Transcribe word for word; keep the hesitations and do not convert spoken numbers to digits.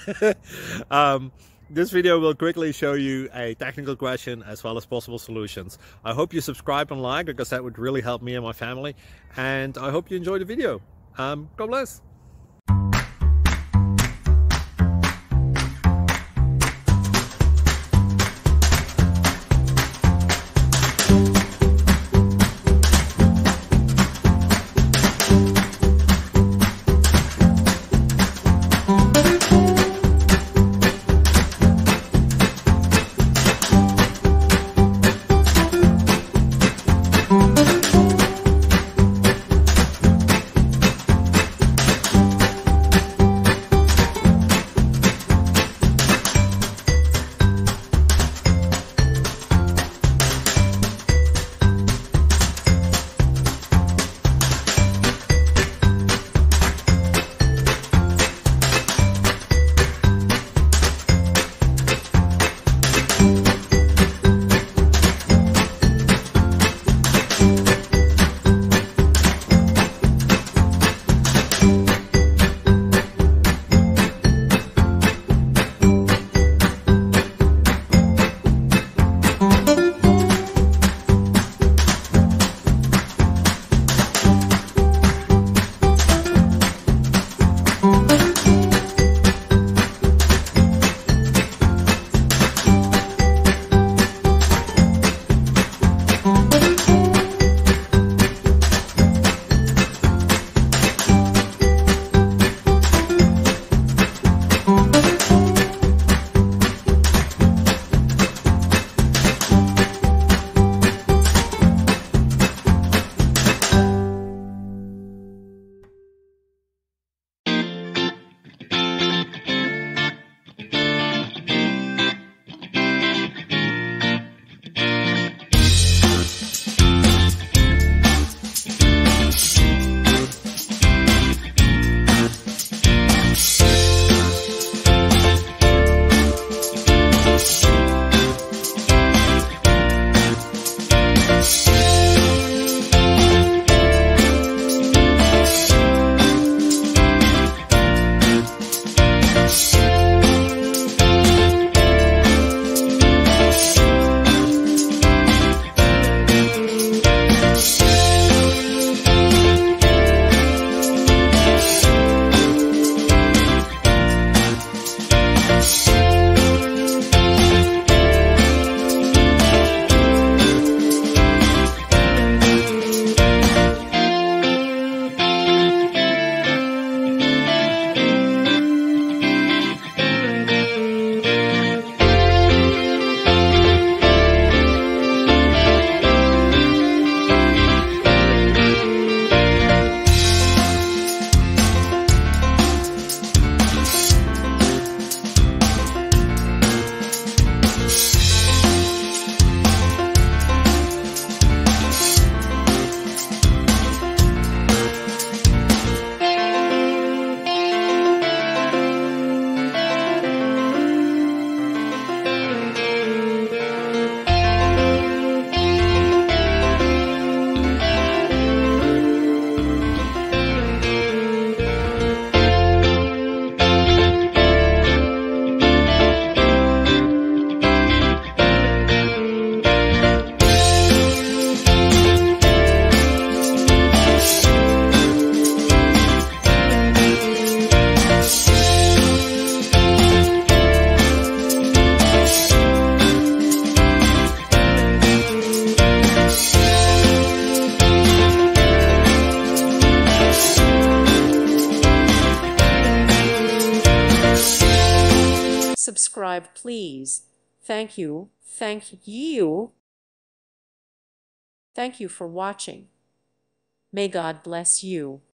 um, this video will quickly show you a technical question as well as possible solutions. I hope you subscribe and like, because that would really help me and my family. And I hope you enjoy the video. Um, God bless. Subscribe, please. Thank you. Thank you. Thank you for watching. May God bless you.